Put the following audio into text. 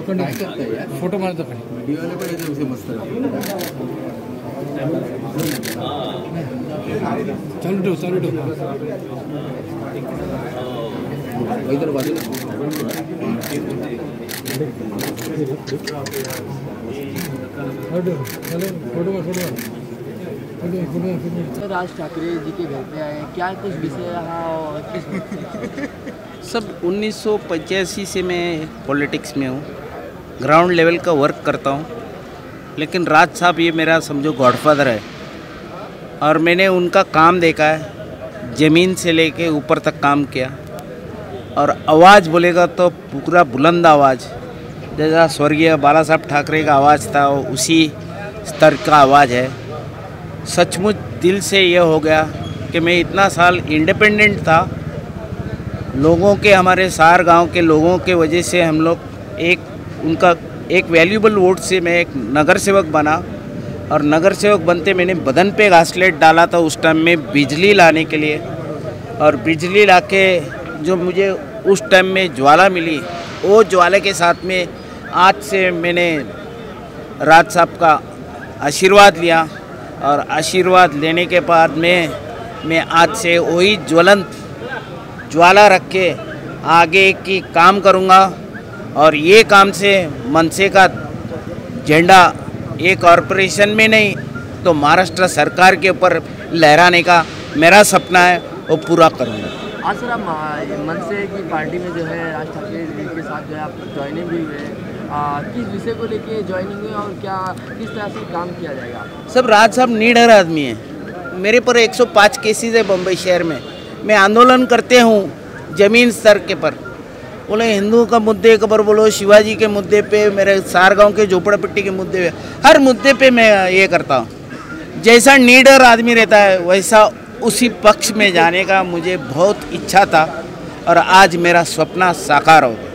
काय करताय यार? फोटो मारतो पण व्हिडिओला पण एकदम से मस्त चालू ठेव इधर बाजूला राज ठाकरे जी के घर पे आए, क्या कुछ विषय रहा और किस सब 1985 से मैं पॉलिटिक्स में हूँ, ग्राउंड लेवल का वर्क करता हूँ। लेकिन राज साहब ये मेरा समझो गॉडफादर है और मैंने उनका काम देखा है, ज़मीन से लेके ऊपर तक काम किया। और आवाज़ बोलेगा तो पूरा बुलंद आवाज़, जैसा स्वर्गीय बाला साहब ठाकरे का आवाज़ था वो उसी स्तर का आवाज़ है। सचमुच दिल से ये हो गया कि मैं इतना साल इंडिपेंडेंट था, लोगों के, हमारे सार गांव के लोगों के वजह से हम लोग उनका एक वैल्यूबल वोट से मैं एक नगर सेवक बना। और नगर सेवक बनते मैंने बदन पे घासलेट डाला था उस टाइम में बिजली लाने के लिए। और बिजली लाके जो मुझे उस टाइम में ज्वाला मिली, वो ज्वाला के साथ में आज से मैंने राज साहब का आशीर्वाद लिया। और आशीर्वाद लेने के बाद मैं आज से वही ज्वलंत ज्वाला रख के आगे की काम करूँगा। और ये काम से मनसे का झंडा ये कॉरपोरेशन में नहीं तो महाराष्ट्र सरकार के ऊपर लहराने का मेरा सपना है, वो पूरा करूँगा। आज सर आप मनसे की पार्टी में जो है राज ठाकरे जी के साथ जो है आप ज्वाइनिंग भी हुए, किस विषय को लेके ज्वाइनिंग हुई और क्या किस तरह से काम किया जाएगा? सब राज साहब निडर आदमी है। मेरे पर 105 केसेस है बम्बई शहर में। मैं आंदोलन करते हूँ ज़मीन स्तर के पर, बोले हिंदुओं का मुद्दे के पर बोलो, शिवाजी के मुद्दे पे, मेरे सारगांव के झोपड़पट्टी के मुद्दे पे, हर मुद्दे पे मैं ये करता हूँ। जैसा निडर आदमी रहता है वैसा उसी पक्ष में जाने का मुझे बहुत इच्छा था और आज मेरा सपना साकार हो गया।